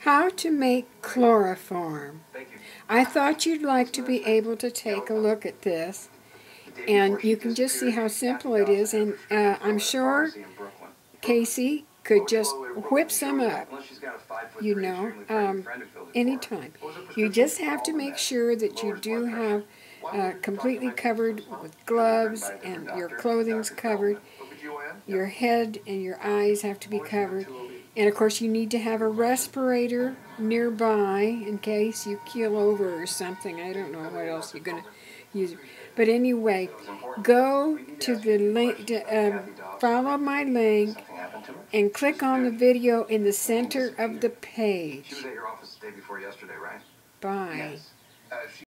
How to make chloroform. I thought you'd like to be able to take a look at this, and you can just see how simple it is, and I'm sure Casey could just whip some up, you know, anytime. You just have to make sure that you do have completely covered with gloves, and your clothing's covered. Your head and your eyes have to be covered. And of course you need to have a respirator nearby in case you keel over or something. I don't know what else you're going to use. But anyway, go to the link, follow my link, and click on the video in the center of the page. Bye.